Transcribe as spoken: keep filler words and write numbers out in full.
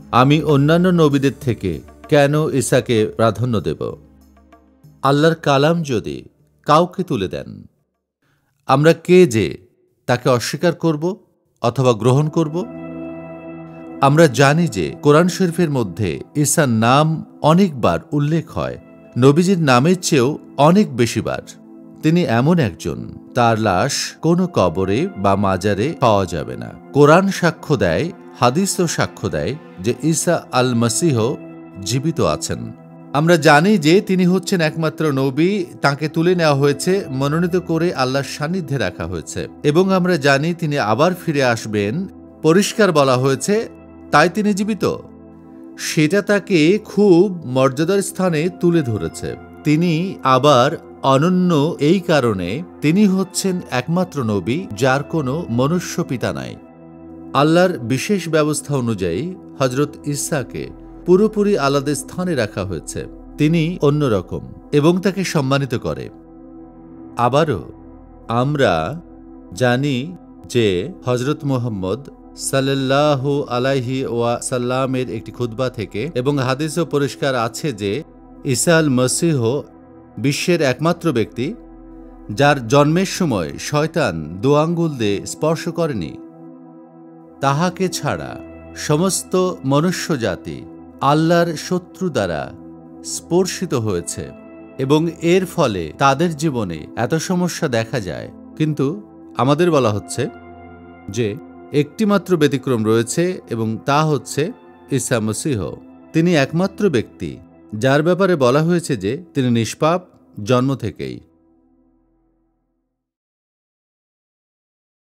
আমি অন্যান্য নবীদের থেকে কেন ঈসাকে প্রাধান্য দেব? আল্লাহর কালাম যদি কাউকে তুলে দেন, আমরা কে যে তাকে অস্বীকার করব অথবা গ্রহণ করব? আমরা জানি যে কোরআন শরীফের মধ্যে ঈসার নাম অনেকবার উল্লেখ হয়, নবীজির নামের চেয়েও অনেক বেশিবার। তিনি এমন একজন, তার লাশ কোনো কবরে বা মাজারে পাওয়া যাবে না। কোরআন সাক্ষ্য দেয়, হাদিসও সাক্ষ্য দেয় যে ঈসা আল মসীহ জীবিত আছেন। আমরা জানি যে তিনি হচ্ছেন একমাত্র নবী, তাকে তুলে নেওয়া হয়েছে, মনোনীত করে আল্লাহর সান্নিধ্যে রাখা হয়েছে, এবং আমরা জানি তিনি আবার ফিরে আসবেন। পরিষ্কার বলা হয়েছে, তাই তিনি জীবিত। সেটা তাকে খুব মর্যাদার স্থানে তুলে ধরেছে। তিনি আবার অনন্য এই কারণে, তিনি হচ্ছেন একমাত্র নবী যার কোনো মনুষ্য পিতা নাই। আল্লাহর বিশেষ ব্যবস্থা অনুযায়ী হজরত ঈসাকে পুরোপুরি আলাদা স্থানে রাখা হয়েছে। তিনি অন্যরকম এবং তাকে সম্মানিত করে। আবারও আমরা জানি যে হজরত মুহাম্মদ সাল্লাল্লাহু আলাইহি ওয়াসাল্লামের একটি খুতবা থেকে এবং হাদিসও পরিষ্কার আছে যে ঈসা আল মসীহ বিশ্বের একমাত্র ব্যক্তি যার জন্মের সময় শয়তান দু আঙ্গুল দিয়ে স্পর্শ করেনি। তাহাকে ছাড়া সমস্ত মনুষ্য জাতি আল্লাহর শত্রু দ্বারা স্পর্শিত হয়েছে এবং এর ফলে তাদের জীবনে এত সমস্যা দেখা যায়। কিন্তু আমাদের বলা হচ্ছে যে একটিমাত্র ব্যতিক্রম রয়েছে এবং তা হচ্ছে ঈসা মসীহ। তিনি একমাত্র ব্যক্তি যার ব্যাপারে বলা হয়েছে যে তিনি নিষ্পাপ জন্ম থেকেই।